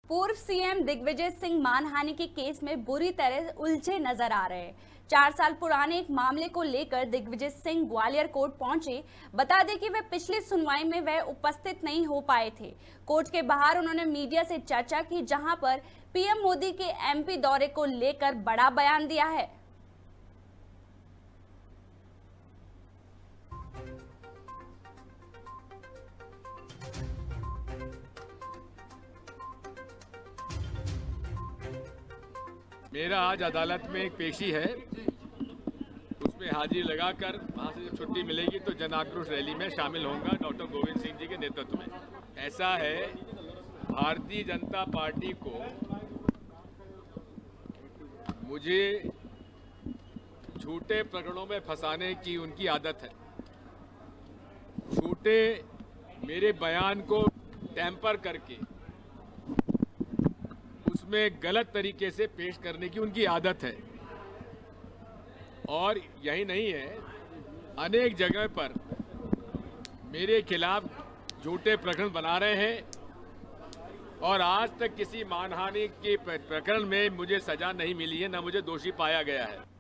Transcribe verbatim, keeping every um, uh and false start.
पूर्व सीएम दिग्विजय सिंह मानहानि के केस में बुरी तरह उलझे नजर आ रहे हैं। चार साल पुराने एक मामले को लेकर दिग्विजय सिंह ग्वालियर कोर्ट पहुंचे। बता दें कि वे पिछली सुनवाई में वह उपस्थित नहीं हो पाए थे। कोर्ट के बाहर उन्होंने मीडिया से चर्चा की, जहां पर पीएम मोदी के एमपी दौरे को लेकर बड़ा बयान दिया है। मेरा आज अदालत में एक पेशी है, उसमें हाजिरी लगाकर वहाँ से जब छुट्टी मिलेगी तो जन आक्रोश रैली में शामिल होऊंगा डॉक्टर गोविंद सिंह जी के नेतृत्व में। ऐसा है, भारतीय जनता पार्टी को मुझे झूठे प्रकरणों में फंसाने की उनकी आदत है। झूठे मेरे बयान को टेम्पर करके में गलत तरीके से पेश करने की उनकी आदत है। और यही नहीं है, अनेक जगह पर मेरे खिलाफ झूठे प्रकरण बना रहे हैं और आज तक किसी मानहानि के प्रकरण में मुझे सजा नहीं मिली है, न मुझे दोषी पाया गया है।